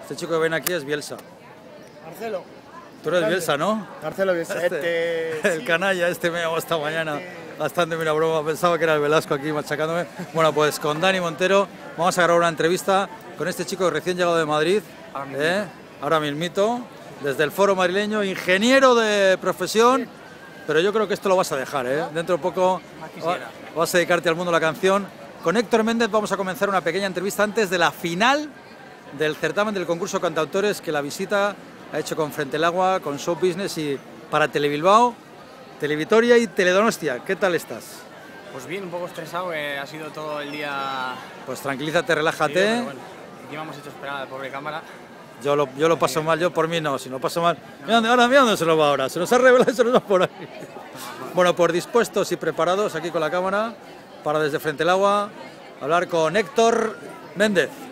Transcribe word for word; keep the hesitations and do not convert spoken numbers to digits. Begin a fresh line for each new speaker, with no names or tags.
Este chico que ven aquí es Bielsa.
Marcelo.
Tú eres Bielsa, ¿no?
Marcelo Bielsa.
Este,
Este,
el
sí.
canalla este me llamó esta mañana
Este...
gastándome una broma, pensaba que era el Velasco aquí machacándome. Bueno, pues con Dani Montero vamos a grabar una entrevista con este chico recién llegado de Madrid, ¿eh? Ahora mismito, desde el Foro Madrileño, ingeniero de profesión, pero yo creo que esto lo vas a dejar, ¿eh? Dentro de poco vas a dedicarte al mundo de la canción. Con Héctor Méndez vamos a comenzar una pequeña entrevista antes de la final del certamen del concurso de cantautores que la visita ha hecho con Frente al Agua, con Show Business y para Telebilbao, Televitoria y Teledonostia. ¿Qué tal estás?
Pues bien, un poco estresado, eh, ha sido todo el día...
Pues tranquilízate, relájate.
Sí, pero bueno, encima hemos hecho esperar a la pobre cámara.
Yo lo, yo lo paso mal, yo por mí no, si lo paso mal... Mira dónde, ahora, mira dónde se nos va ahora, se nos ha revelado y se nos va por ahí. Bueno, pues dispuestos y preparados aquí con la cámara para desde Frente al Agua hablar con Héctor Méndez.